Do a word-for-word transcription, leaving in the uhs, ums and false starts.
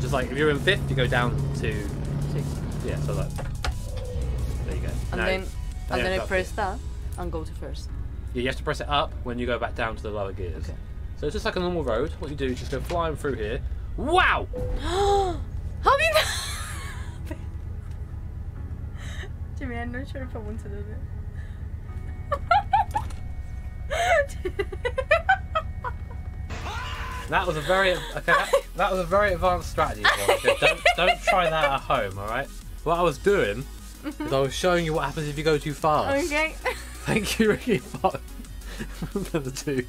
just like, if you're in fifth, you go down to Six. yeah. So like, there you go. And Now, then and then I up press here. that and go to first. Yeah, you have to press it up when you go back down to the lower gears. Okay. So it's just like a normal road. What you do is just go flying through here. Wow! How did that? Jimmy, I'm not sure if I want to do this. That was a very okay. That, that was a very advanced strategy. Okay? Don't don't try that at home. All right. What I was doing is I was showing you what happens if you go too fast. Okay. Thank you, Ricky. For the two.